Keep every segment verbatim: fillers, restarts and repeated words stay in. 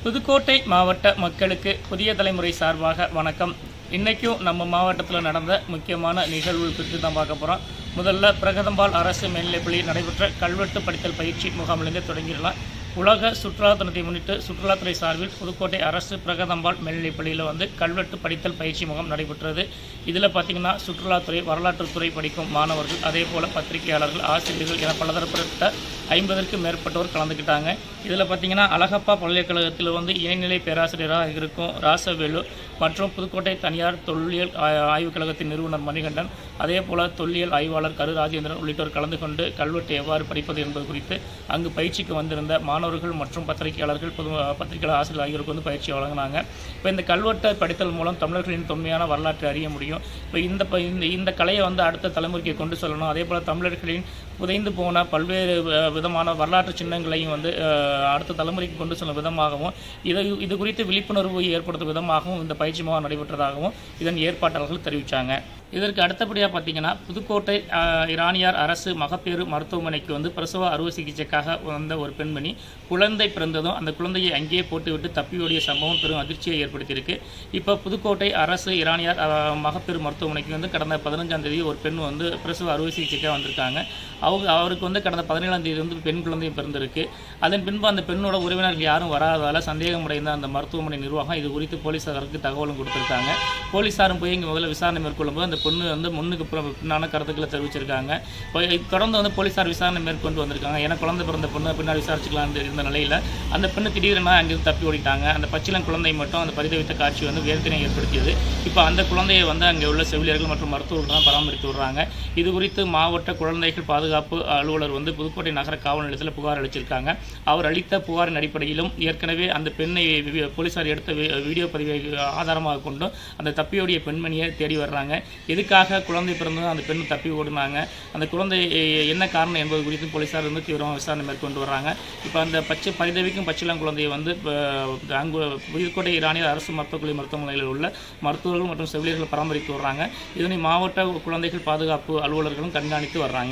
புதுக்கோட்டை மாவட்ட மக்களுக்கு புதிய தலைமுறை சார்பாக வணக்கம். இன்றைக்கும் நம்ம மாவட்டத்தில் நடந்த முக்கியமான நிகழ்வு குறித்து தான் பார்க்க போகிறோம். முதல்ல பிரகதம்பால் அரசு மேல்நிலைப்பள்ளியில் நடைபெற்ற கல்வெட்டு படித்தல் பயிற்சி முகாமிலிருந்து தொடங்கிடலாம். உலக சுற்றுலா தினத்தை முன்னிட்டு சுற்றுலாத்துறை சார்பில் புதுக்கோட்டை அரசு பிரகதம்பால் மேல்நிலைப்பள்ளியில் வந்து கல்வெட்டு படித்தல் பயிற்சி முகாம் நடைபெற்றது. இதில் பார்த்திங்கன்னா சுற்றுலாத்துறை, வரலாற்றுத்துறை படிக்கும் மாணவர்கள், அதே போல் பத்திரிகையாளர்கள், ஆசிரியர்கள் என பலதரப்பட்ட ஐம்பதற்கும் மேற்பட்டோர் கலந்துக்கிட்டாங்க. இதில் பார்த்திங்கன்னா அழகப்பா பல்கலைக்கழகத்தில் வந்து இணைநிலை பேராசிரியராக இருக்கும் ராசவேலு மற்றும் புதுக்கோட்டை தனியார் தொல்லியல் ஆய்வுக் கழகத்தின் நிறுவனர் மணிகண்டன், அதே போல் தொல்லியல் ஆய்வாளர் கரு ராஜேந்திரன் உள்ளிட்டோர் கலந்து கொண்டு கல்வெட்டு எவ்வாறு படிப்பது என்பது குறித்து அங்கு பயிற்சிக்கு வந்திருந்த மாணவர்கள் மற்றும் பத்திரிகையாளர்கள், பொது பத்திரிகையாளர் ஆசிரியர் ஆகியோருக்கு வந்து பயிற்சி வழங்கினாங்க. இப்போ இந்த கல்வெட்டை படித்தல் மூலம் தமிழர்களின் தொன்மையான வரலாற்றை அறிய முடியும். இப்போ இந்த இந்த கலையை வந்து அடுத்த தலைமுறைக்கு கொண்டு செல்லணும். அதே போல் தமிழர்களின் புதைந்து போன பல்வேறு விதமான வரலாற்று சின்னங்களையும் வந்து அடுத்த தலைமுறைக்கு கொண்டு செல்லும் விதமாகவும் இதை இது குறித்து விழிப்புணர்வு ஏற்படுத்தும் விதமாகவும் இந்த பயிற்சி முகாம் நடைபெற்றதாகவும் இதன் ஏற்பாட்டாளர்கள் தெரிவித்தாங்க. இதற்கு அடுத்தபடியாக பார்த்திங்கன்னா புதுக்கோட்டை இராணியார் அரசு மகப்பேறு மருத்துவமனைக்கு வந்து பிரசவ அறுவை சிகிச்சைக்காக வந்த ஒரு பெண்மணி குழந்தை பிறந்ததும் அந்த குழந்தையை அங்கேயே போட்டுவிட்டு தப்பி ஓடிய சம்பவம் பெரும் அதிர்ச்சியை ஏற்படுத்தியிருக்கு. இப்போ புதுக்கோட்டை அரசு இராணியார் மகப்பேறு மருத்துவமனைக்கு வந்து கடந்த பதினஞ்சாம் தேதி ஒரு பெண் வந்து பிரசவ அறுவை சிகிச்சைக்காக வந்திருக்காங்க. அவங்க அவருக்கு வந்து கடந்த பதினேழாம் தேதி வந்து பெண் குழந்தையும் பிறந்திருக்கு. அதன் பின்பு அந்த பெண்ணோட உறவினர்கள் யாரும் வராததால் சந்தேகமடைந்த அந்த மருத்துவமனை நிர்வாகம் இது குறித்து போலீசாருக்கு தகவலும் கொடுத்துருக்காங்க. போலீஸாரும் போய் இங்கே முதல்ல விசாரணை மேற்கொள்ளும்போது அந்த பொண்ணு வந்து முன்னுக்கு பின்னான கருத்துக்களை தெரிவிச்சிருக்காங்க. இப்போ தொடர்ந்து வந்து போலீஸார் விசாரணை மேற்கொண்டு வந்திருக்காங்க. ஏன்னா குழந்தை பிறந்த பொண்ணு பின்னாடி விசாரிச்சுக்கலான்னு இருந்த நிலையில் அந்த பெண்ணு திடீரென அங்கிருந்து தப்பி ஓடிட்டாங்க. அந்த பச்சிலம் குழந்தை மட்டும் அந்த பரிதவித்த காட்சி வந்து வேதனை ஏற்படுத்தியது. இப்போ அந்த குழந்தையை வந்து அங்கே உள்ள செவிலியர்கள் மற்றும் மருத்துவர்கள் தான் பராமரித்து வர்றாங்க. இது குறித்து மாவட்ட குழந்தைகள் பாதுகாப்பு அலுவலர் வந்து புதுக்கோட்டை நகர காவல் நிலையத்தில் புகார் அளிச்சிருக்காங்க. அவர் அளித்த புகாரின் அடிப்படையிலும் ஏற்கனவே அந்த பெண்ணை போலீஸார் எடுத்த வீடியோ பதிவை ஆதாரமாக கொண்டும் அந்த தப்பியோடிய பெண்மணியை தேடி வர்றாங்க. எதுக்காக குழந்தை பிறந்ததும் அந்த பெண் தப்பி ஓடினாங்க, அந்த குழந்தை என்ன காரணம் என்பது குறித்து போலீஸார் வந்து தீவிரமாக விசாரணை மேற்கொண்டு வர்றாங்க. இப்போ அந்த பச்சை பரிதவிக்கும் பச்சிளம் குழந்தையை வந்து அங்கு புதுக்கோட்டை இராணியார் அரசு மருத்துவக்கல்வி மருத்துவமனையில் உள்ள மருத்துவர்கள் மற்றும் செவிலியர்கள் பராமரித்து வர்றாங்க. இதனை மாவட்ட குழந்தைகள் பாதுகாப்பு அலுவலர்களும் கண்காணித்து வர்றாங்க.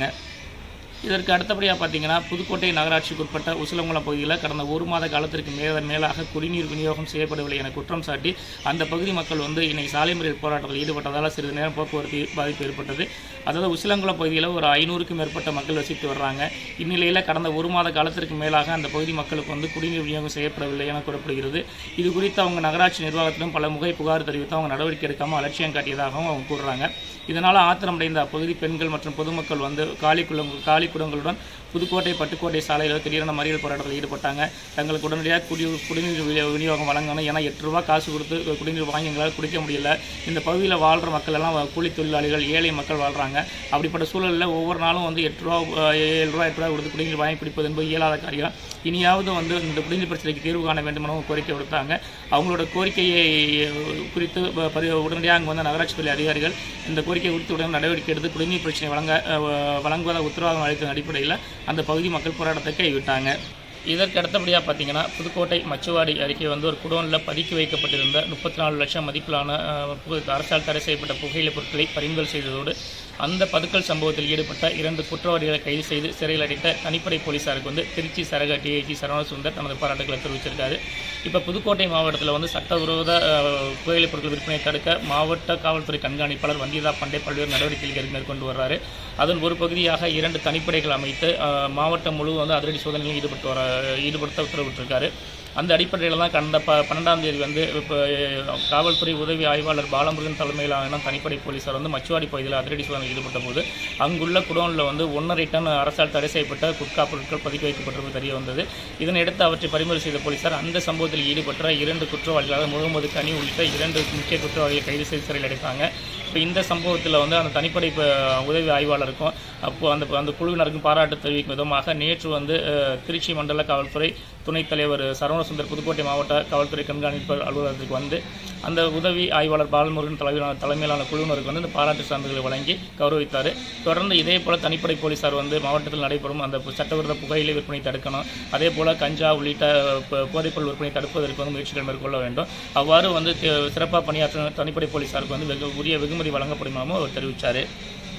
இதற்கு அடுத்தபடியாக பார்த்தீங்கன்னா புதுக்கோட்டை நகராட்சிக்கு உட்பட்ட உசிலங்குளம் பகுதியில் கடந்த ஒரு மாத காலத்திற்கு மேல மேலாக குடிநீர் விநியோகம் செய்யப்படவில்லை என குற்றம் சாட்டி அந்த பகுதி மக்கள் வந்து இன்னைக்கு சாலை மறியல் போராட்டத்தில் ஈடுபட்டதால் சிறிது நேரம் போக்குவரத்து பாதிப்பு ஏற்பட்டது. அதாவது உசிலங்குளம் பகுதியில் ஒரு ஐநூறுக்கும் மேற்பட்ட மக்கள் வசித்து வர்றாங்க. இந்நிலையில் கடந்த ஒரு மாத காலத்திற்கு மேலாக அந்த பகுதி மக்களுக்கு வந்து குடிநீர் விநியோகம் செய்யப்படவில்லை என கூறப்படுகிறது. இது குறித்து அவங்க நகராட்சி நிர்வாகத்திலும் பல முறை புகார் தெரிவித்து அவங்க நடவடிக்கை எடுக்காமல் அலட்சியம் காட்டியதாகவும் அவங்க கூறுறாங்க. இதனால் ஆத்திரமடைந்த அப்பகுதி பெண்கள் மற்றும் பொதுமக்கள் வந்து காலி குளம் காலி குடங்களுடன் புதுக்கோட்டை பட்டுக்கோட்டை சாலையில் திடீரென மறியல் போராட்டத்தில் ஈடுபட்டாங்க. தங்களுக்கு உடனடியாக குடி குடிநீர் விநியோகம் வழங்கணும். ஏன்னா எட்டு ரூபா காசு கொடுத்து குடிநீர் வாங்கி எங்களால் குடிக்க முடியல. இந்த பகுதியில் வாழ்கிற மக்கள் எல்லாம் கூலி தொழிலாளிகள், ஏழை மக்கள் வாழ்கிறாங்க. அப்படிப்பட்ட சூழலில் ஒவ்வொரு நாளும் வந்து எட்டு ரூபா ஏழு ரூபா எட்டு ரூபா கொடுத்து குடிநீர் வாங்கி குடிப்பது என்பது இயலாத காரியம். இனியாவது வந்து இந்த குடிநீர் பிரச்சனைக்கு தீர்வு காண வேண்டும் என கோரிக்கை விடுத்தாங்க. அவங்களோட கோரிக்கையை குறித்து உடனடியாக அங்கே வந்த நகராட்சி துறை அதிகாரிகள் இந்த கோரிக்கை குறித்து உடனே நடவடிக்கை எடுத்து குடிநீர் பிரச்சனை வழங்க வழங்குவத உத்தரவாதம் அளித்த அடிப்படையில் அந்த பகுதி மக்கள் போராட்டத்தை கைவிட்டாங்க. இதற்கு அடுத்தபடியாக பார்த்தீங்கன்னா புதுக்கோட்டை மச்சுவாடி அருகே வந்து ஒரு குடோனில் பதுக்கி வைக்கப்பட்டிருந்த முப்பத்தி நாலு லட்சம் மதிப்பிலான அரசால் தடை செய்யப்பட்ட புகையிலை பொருட்களை பறிமுதல் செய்ததோடு அந்த பதுக்கல் சம்பவத்தில் ஈடுபட்ட இரண்டு குற்றவாளிகளை கைது செய்து சிறையில் அடைத்த தனிப்படை போலீஸாருக்கு வந்து திருச்சி சரக டிஐஜி சரவணசுந்தர் தனது பாராட்டுகளை தெரிவிச்சிருக்காரு. இப்போ புதுக்கோட்டை மாவட்டத்தில் வந்து சட்டவிரோத புகையிலை பொருட்கள் விற்பனை தடுக்க மாவட்ட காவல்துறை கண்காணிப்பாளர் வந்திதா பண்டே பல்வேறு நடவடிக்கைகள் மேற்கொண்டு வர்றாரு. அதன் ஒரு பகுதியாக இரண்டு தனிப்படைகள் அமைத்து மாவட்டம் முழுவதும் வந்து அதிரடி சோதனையில் ஈடுபட்டு வர ஈடுபடுத்த உத்தரவிட்டிருக்காரு. அந்த அடிப்படையில் தான் கடந்த ப பன்னெண்டாம் தேதி வந்து இப்போ காவல்துறை உதவி ஆய்வாளர் பாலமுருகன் தலைமையிலான தனிப்படை போலீஸார் வந்து மச்சுவாடி பகுதியில் அதிரடி சோதனை ஈடுபட்ட போது அங்குள்ள குடோனில் வந்து ஒன்றரை டன் அரசால் தடை செய்யப்பட்ட குட்கா பொருட்கள் பதுக்கி வைக்கப்பட்டிருப்பது தெரிய வந்தது. இதனையடுத்து அவற்றை பறிமுதல் செய்த போலீஸார் அந்த சம்பவத்தில் ஈடுபட்ட இரண்டு குற்றவாளிகளாக முகமது கனி உள்ளிட்ட இரண்டு முக்கிய குற்றவாளிகளை கைது செய்து சிறையில் அடைத்தாங்க. இப்போ இந்த சம்பவத்தில் வந்து அந்த தனிப்படை உதவி ஆய்வாளருக்கும் அப்போது அந்த அந்த குழுவினருக்கும் பாராட்டு தெரிவிக்கும் விதமாக நேற்று வந்து திருச்சி மண்டல காவல்துறை துணைத் தலைவர் சரவணசுந்தர் புதுக்கோட்டை மாவட்ட காவல்துறை கண்காணிப்பு அலுவலகத்துக்கு வந்து அந்த உதவி ஆய்வாளர் பாலமுருகன் தலைமையிலான தலைமையிலான குழுவினருக்கு வந்து இந்த பாராட்டு சான்றிதழ்களை வழங்கி கௌரவித்தார். தொடர்ந்து இதே போல் தனிப்படை போலீஸார் வந்து மாவட்டத்தில் நடைபெறும் அந்த சட்டவிரோத புகையிலை விற்பனை தடுக்கணும், அதே போல் கஞ்சா உள்ளிட்ட போதைப்பொருள் விற்பனை தடுப்பதற்கு வந்து முயற்சிகள் மேற்கொள்ள வேண்டும். அவ்வாறு வந்து சிறப்பாக பணியாற்றும் தனிப்படை போலீஸாருக்கு வந்து வெகு உரிய வெகுமதி வழங்கப்படுமாகவும் அவர் தெரிவித்தார்.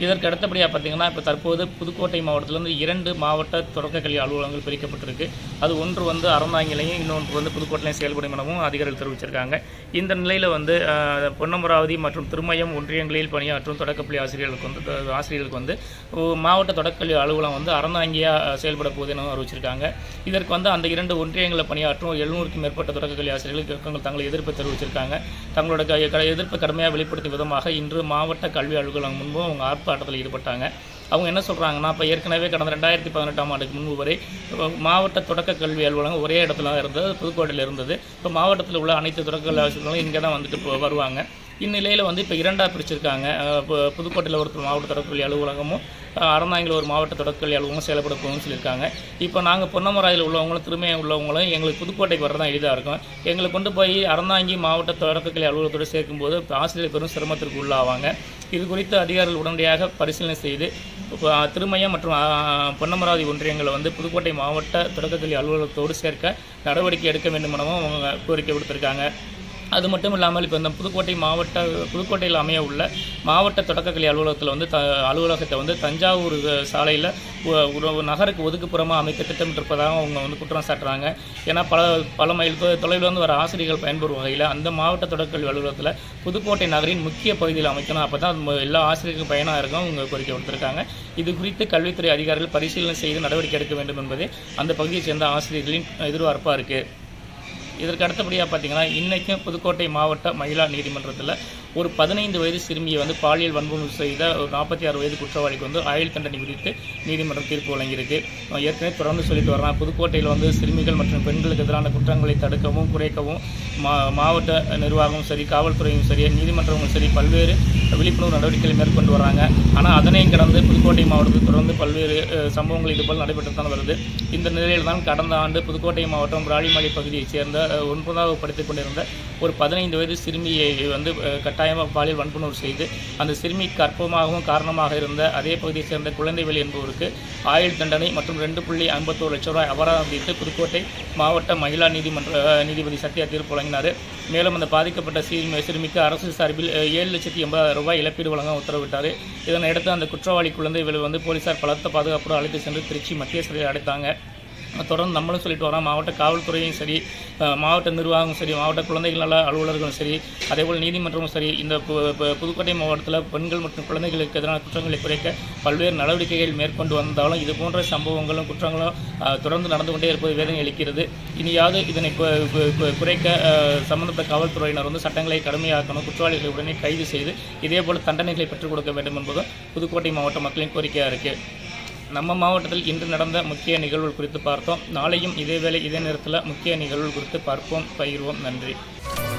இதற்கு அடுத்தபடியாக பார்த்தீங்கன்னா இப்போ தற்போது புதுக்கோட்டை மாவட்டத்திலிருந்து இரண்டு மாவட்ட தொடக்க கல்வி அலுவலகங்கள் பிரிக்கப்பட்டிருக்கு. அது ஒன்று வந்து அறந்தாங்கிலையும் இன்னொன்று வந்து புதுக்கோட்டையிலையும் செயல்படும் எனவும் அதிகாரிகள் தெரிவிச்சிருக்காங்க. இந்த நிலையில் வந்து பொன்னமராவதி மற்றும் திருமயம் ஒன்றியங்களில் பணியாற்றும் தொடக்கப்பள்ளி ஆசிரியர்களுக்கு வந்து ஆசிரியர்களுக்கு வந்து மாவட்ட தொடக்கல்வி அலுவலகம் வந்து அறந்தாங்கியாக செயல்பட போகுது எனவும் அறிவிச்சிருக்காங்க. இதற்கு வந்து அந்த இரண்டு ஒன்றியங்களில் பணியாற்றும் எழுநூறுக்கும் மேற்பட்ட தொடக்கக்கல்வி ஆசிரியர்கள் தங்களை எதிர்ப்பு தெரிவிச்சிருக்காங்க. தங்களோட எதிர்ப்பை கடுமையாக வெளிப்படுத்தும் விதமாக இன்று மாவட்ட கல்வி அலுவலகம் முன்பும் அவங்க ஆர்ப்பாட்டத்தில் ஈடுபட்டாங்க. அவங்க என்ன சொல்கிறாங்கன்னா, இப்போ ஏற்கனவே கடந்த ரெண்டாயிரத்தி பதினெட்டாம் ஆண்டுக்கு முன்பு வரை மாவட்ட தொடக்க கல்வி அலுவலகம் ஒரே இடத்துல இருந்தது, புதுக்கோட்டையில் இருந்தது. இப்போ மாவட்டத்தில் உள்ள அனைத்து தொடக்க கல்வி ஆசிரியர்களும் இங்கே தான் வந்துட்டு வருவாங்க. இந்நிலையில் வந்து இப்போ இரண்டாக பிரிச்சிருக்காங்க. இப்போ புதுக்கோட்டையில் ஒரு மாவட்ட தொடக்கல்வி அலுவலகமும் அறந்தாங்கில் ஒரு மாவட்ட தொடக்கல்வி அலுவலகம் செயல்பட போகும்னு சொல்லியிருக்காங்க. இப்போ நாங்கள் பொன்னமராயில் உள்ளவங்களும் திருமையை உள்ளவங்களும் எங்களுக்கு புதுக்கோட்டைக்கு வரதான் எளிதாக இருக்கும். எங்களை கொண்டு போய் அறந்தாங்கி மாவட்ட தொடக்கல்வி அலுவலகத்தோடு சேர்க்கும்போது ஆசிரியர் பெரும் சிரமத்திற்கு உள்ளாவாங்க. இது குறித்து அதிகாரிகள் உடனடியாக பரிசீலனை செய்து திருமயம் மற்றும் பொன்னமராவதி ஒன்றியங்களை வந்து புதுக்கோட்டை மாவட்ட தொடக்கக்கல்வி அலுவலகத்தோடு சேர்க்க நடவடிக்கை எடுக்க வேண்டும் எனவும் அவங்க கோரிக்கை விடுத்திருக்காங்க. அது மட்டும் இல்லாமல் இப்போ இந்த புதுக்கோட்டை மாவட்ட புதுக்கோட்டையில் அமைய உள்ள மாவட்ட தொடக்கக்கல்வி அலுவலகத்தில் வந்து த அலுவலகத்தை வந்து தஞ்சாவூர் சாலையில் நகருக்கு ஒதுக்குப்புறமாக அமைக்க திட்டமிட்டிருப்பதாக அவங்க வந்து குற்றம் சாட்டுறாங்க. ஏன்னா பல பல மைல் தொலைவில் வந்து வர ஆசிரியர்கள் பயன்பெறும் வகையில் அந்த மாவட்ட தொடக்கல்வி அலுவலகத்தில் புதுக்கோட்டை நகரின் முக்கிய பகுதியில் அமைக்கணும். அப்போ தான் எல்லா ஆசிரியர்களுக்கும் பயனாக இருக்கும் அவங்க கோரிக்கை கொடுத்துருக்காங்க. இது குறித்து கல்வித்துறை அதிகாரிகள் பரிசீலனை செய்து நடவடிக்கை எடுக்க வேண்டும் என்பதே அந்த பகுதியைச் சேர்ந்த ஆசிரியர்களின் எதிர்பார்ப்பாக இருக்குது. இதற்கு அடுத்தபடியாக பார்த்தீங்கன்னா, இன்றைக்கும் புதுக்கோட்டை மாவட்ட மகிழா நீதிமன்றத்தில் ஒரு பதினைந்து வயது சிறுமியை வந்து பாலியல் வன்முறை செய்த ஒரு நாற்பத்தி ஆறு வயது குற்றவாளிக்கு வந்து ஆயுள் தண்டனை விதித்து நீதிமன்றம் தீர்ப்பு வழங்கியிருக்கு. ஏற்கனவே தொடர்ந்து சொல்லிட்டு வரலாம், புதுக்கோட்டையில் வந்து சிறுமிகள் மற்றும் பெண்களுக்கு எதிரான குற்றங்களை தடுக்கவும் குறைக்கவும் மா மாவட்ட நிர்வாகமும் சரி, காவல்துறையும் சரி, நீதிமன்றமும் சரி பல்வேறு விழிப்புணர்வு நடவடிக்கைகளை மேற்கொண்டு வராங்க. ஆனால் அதனையும் கடந்து புதுக்கோட்டை மாவட்டத்தில் தொடர்ந்து பல்வேறு சம்பவங்கள் இதுபோல் நடைபெற்று தான் வருது. இந்த நிலையில் தான் கடந்த ஆண்டு புதுக்கோட்டை மாவட்டம் ராளிமலை பகுதியைச் சேர்ந்த ஒன்பதாவது படித்துக் கொண்டிருந்த ஒரு பதினைந்து வயது சிறுமியை வந்து கட்டாயமாக பாலியல் வன்புணர்வு செய்து அந்த சிறுமி கர்ப்பமாகவும் காரணமாக இருந்த அதே பகுதியைச் சேர்ந்த குழந்தைவேல் என்பவருக்கு ஆயுள் தண்டனை மற்றும் ரெண்டு புள்ளி ஐம்பத்தோரு லட்சம் ரூபாய் அபராதம் விதித்து புதுக்கோட்டை மாவட்ட மகிழா நீதிமன்ற நீதிபதி சத்யா தீர்ப்பு வழங்கினார். மேலும் அந்த பாதிக்கப்பட்ட சிறுமி சிறுமிக்கு அரசு சார்பில் ஏழு லட்சத்தி எண்பதாயிரம் ரூபாய் இழப்பீடு வழங்க உத்தரவிட்டார். இதனையடுத்து அந்த குற்றவாளி குழந்தைவேல் வந்து போலீசார் பலத்த பாதுகாப்போடு அழைத்து சென்று திருச்சி மத்திய சிறையில் அடைத்தாங்க. தொடர்ந்து நம்மளும் சொல்லிட்டு வரோம், மாவட்ட காவல்துறையும் சரி, மாவட்ட நிர்வாகமும் சரி, மாவட்ட குழந்தைகள் நல அலுவலர்களும் சரி, அதேபோல் நீதிமன்றமும் சரி, இந்த புதுக்கோட்டை மாவட்டத்தில் பெண்கள் மற்றும் குழந்தைகளுக்கு எதிரான குற்றங்களை குறைக்க பல்வேறு நடவடிக்கைகள் மேற்கொண்டு வந்தாலும் இது போன்ற சம்பவங்களும் குற்றங்களும் தொடர்ந்து நடந்து கொண்டே இருப்பது வேதனை அளிக்கிறது. இனியாவது இதனை குறைக்க சம்பந்தப்பட்ட காவல்துறையினர் வந்து சட்டங்களை கடுமையாக்கணும், குற்றவாளிகளை உடனே கைது செய்து இதேபோல் தண்டனைகளை பெற்றுக் கொடுக்க வேண்டும் என்பதும் புதுக்கோட்டை மாவட்ட மக்களின் கோரிக்கையாக இருக்குது. நம்ம மாவட்டத்தில் இன்று நடந்த முக்கிய நிகழ்வுகள் குறித்து பார்த்தோம். நாளையும் இதே வேளை இதே நேரத்தில் முக்கிய நிகழ்வுகள் குறித்து பார்ப்போம், பகிர்வோம். நன்றி.